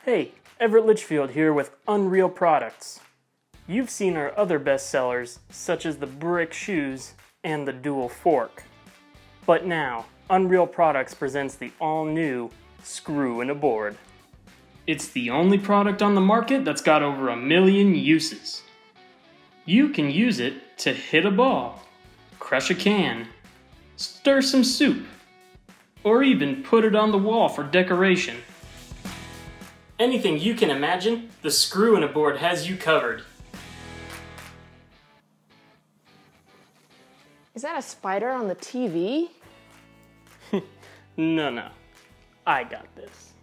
Hey, Everett Litchfield here with Unreal Products. You've seen our other bestsellers, such as the Brick Shoes and the Dual Fork. But now, Unreal Products presents the all-new Screw in a Board. It's the only product on the market that's got over 1 million uses. You can use it to hit a ball, crush a can, stir some soup, or even put it on the wall for decoration. Anything you can imagine, the Screw in a Board has you covered. Is that a spider on the TV? No. I got this.